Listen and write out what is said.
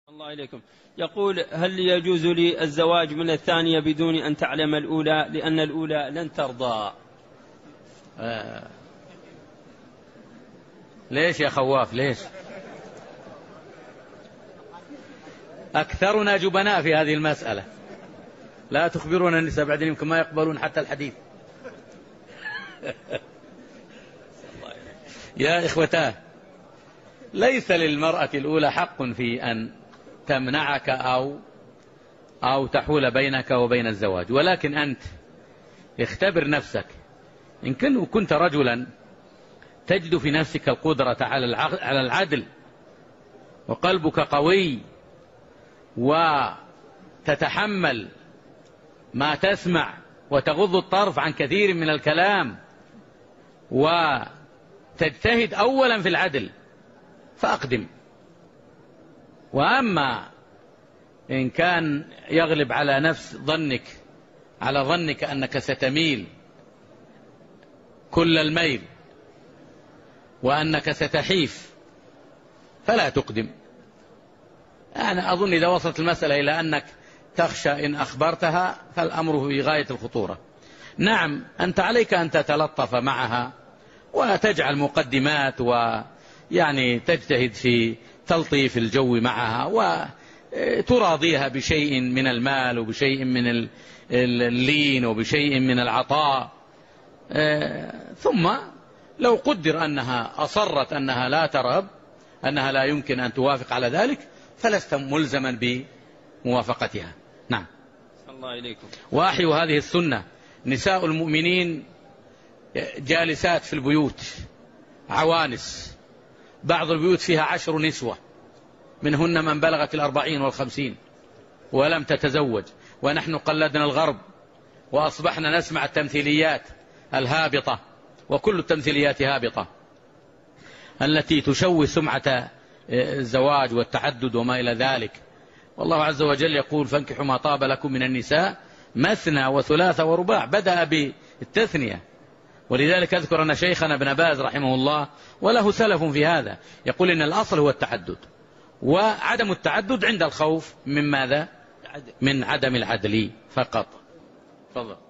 الله إليكم. يقول: هل يجوز لي الزواج من الثانية بدون أن تعلم الأولى لأن الأولى لن ترضى؟ ليش يا خواف؟ ليش؟ أكثرنا جبناء في هذه المسألة. لا تخبرون النساء بعدين يمكن ما يقبلون حتى الحديث. يا إخوتاه، ليس للمرأة الأولى حق في أن تمنعك أو تحول بينك وبين الزواج، ولكن أنت اختبر نفسك. إن كنت رجلا تجد في نفسك القدرة على العدل وقلبك قوي وتتحمل ما تسمع وتغض الطرف عن كثير من الكلام وتجتهد أولا في العدل فأقدم. وأما إن كان يغلب على ظنك أنك ستميل كل الميل وأنك ستحيف فلا تقدم. أنا أظن إذا وصلت المسألة إلى أنك تخشى إن أخبرتها فالأمر في غاية الخطورة. نعم، أنت عليك أن تتلطف معها وتجعل مقدمات ويعني تجتهد في تلطيف الجو معها وتراضيها بشيء من المال وبشيء من اللين وبشيء من العطاء. ثم لو قدر أنها أصرت أنها لا ترغب، أنها لا يمكن أن توافق على ذلك، فلست ملزما بموافقتها. نعم. الله إليكم. وأحيوا هذه السنة. نساء المؤمنين جالسات في البيوت عوانس، بعض البيوت فيها 10 نسوة، منهن من بلغت 40 و50 ولم تتزوج. ونحن قلدنا الغرب وأصبحنا نسمع التمثيليات الهابطة، وكل التمثيليات هابطة التي تشوه سمعة الزواج والتعدد وما إلى ذلك. والله عز وجل يقول: فانكحوا ما طاب لكم من النساء مثنى وثلاث ورباع، بدأ بالتثنية. ولذلك أذكر أن شيخنا ابن باز رحمه الله وله سلف في هذا يقول إن الأصل هو التعدد، وعدم التعدد عند الخوف من ماذا؟ من عدم العدل فقط. تفضل.